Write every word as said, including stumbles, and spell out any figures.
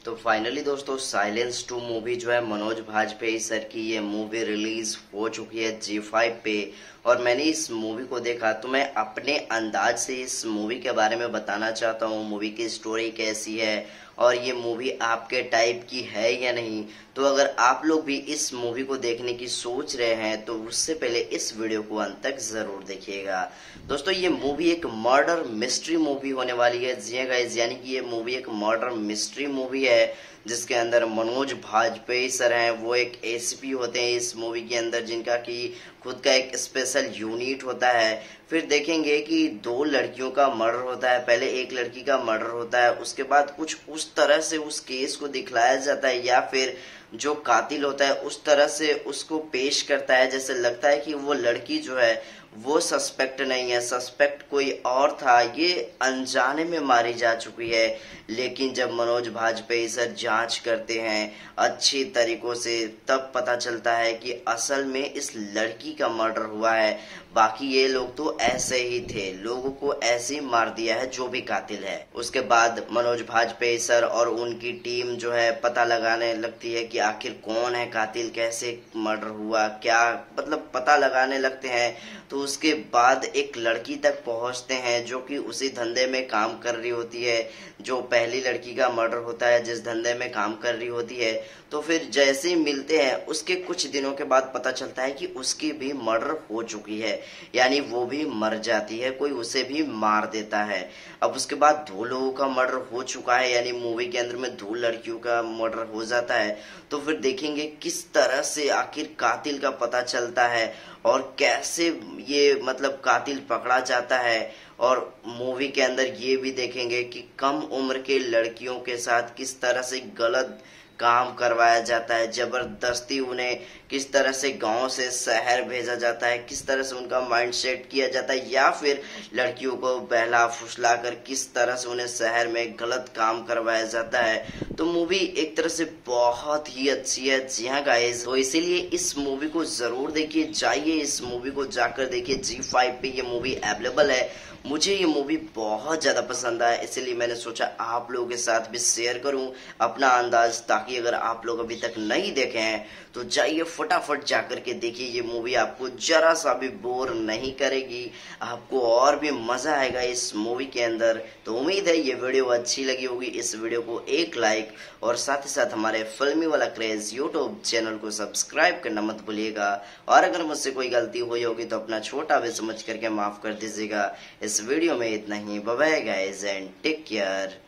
तो फाइनली दोस्तों silence two movie जो है मनोज बाजपेयी सर की ये मूवी रिलीज हो चुकी है जी फाइव पे। और मैंने इस मूवी को देखा तो मैं अपने अंदाज से इस मूवी के बारे में बताना चाहता हूँ। मूवी की स्टोरी कैसी है और ये मूवी आपके टाइप की है या नहीं। तो अगर आप लोग भी इस मूवी को देखने की सोच रहे हैं तो उससे पहले इस वीडियो को अंत तक जरूर देखिएगा। दोस्तों ये मूवी एक मर्डर मिस्ट्री मूवी होने वाली है। जी गाइस, यानी कि ये मूवी एक मर्डर मिस्ट्री मूवी है जिसके अंदर मनोज बाजपेयी सर हैं। वो एक एसीपी होते हैं इस मूवी के अंदर, जिनका कि खुद का एक स्पेशल यूनिट होता है। फिर देखेंगे कि दो लड़कियों का मर्डर होता है। पहले एक लड़की का मर्डर होता है, उसके बाद कुछ उस तरह से उस केस को दिखलाया जाता है या फिर जो कातिल होता है उस तरह से उसको पेश करता है जैसे लगता है कि वो लड़की जो है वो सस्पेक्ट नहीं है, सस्पेक्ट कोई और था, ये अनजाने में मारी जा चुकी है। लेकिन जब मनोज बाजपेयी सर जांच करते हैं अच्छी तरीकों से तब पता चलता है कि असल में इस लड़की का मर्डर हुआ है। बाकी ये लोग तो ऐसे ही थे, लोगों को ऐसे ही मार दिया है जो भी कातिल है। उसके बाद मनोज बाजपेयी सर और उनकी टीम जो है पता लगाने लगती है कि आखिर कौन है कातिल, कैसे मर्डर हुआ, क्या मतलब पता लगाने लगते हैं। तो उसके बाद एक लड़की तक पहुंचते हैं जो कि उसी धंधे में काम कर रही होती है, जो पहली लड़की का मर्डर होता है जिस धंधे में काम कर रही होती है। तो फिर जैसे ही मिलते हैं उसके कुछ दिनों के बाद पता चलता है कि उसकी भी मर्डर हो चुकी है, यानी वो भी मर जाती है, कोई उसे भी मार देता है। अब उसके बाद दो लोगों का मर्डर हो चुका है, यानी मूवी के अंदर में दो लड़कियों का मर्डर हो जाता है। तो फिर देखेंगे किस तरह से आखिर कातिल का पता चलता है और कैसे ये मतलब कातिल पकड़ा जाता है। और मूवी के अंदर ये भी देखेंगे कि कम उम्र के लड़कियों के साथ किस तरह से गलत काम करवाया जाता है, जबरदस्ती उन्हें किस तरह से गांव से शहर भेजा जाता है, किस तरह से उनका माइंड सेट किया जाता है, या फिर लड़कियों को बहला फुसला कर किस तरह से उन्हें शहर में गलत काम करवाया जाता है। तो मूवी एक तरह से बहुत ही अच्छी है। जी हाँ गाइस, तो इसीलिए इस मूवी को जरूर देखिए, जाइए इस मूवी को जाकर देखिए। जी फाइव पे ये मूवी अवेलेबल है। मुझे ये मूवी बहुत ज्यादा पसंद आया, इसलिए मैंने सोचा आप लोगों के साथ भी शेयर करूं अपना अंदाज, ताकि अगर आप लोग अभी तक नहीं देखे हैं तो जाइए फटाफट जाकर के देखिए। ये मूवी आपको जरा सा भी बोर नहीं करेगी, आपको और भी मजा आएगा इस मूवी के अंदर। तो उम्मीद है ये वीडियो अच्छी लगी होगी। इस वीडियो को एक लाइक और साथ ही साथ हमारे फिल्मी वाला क्रेज यूट्यूब चैनल को सब्सक्राइब करना मत भूलिएगा। और अगर मुझसे कोई गलती हुई होगी तो अपना छोटा भी समझ करके माफ कर दीजिएगा। इस वीडियो में इतना ही। Bye bye guys and take care.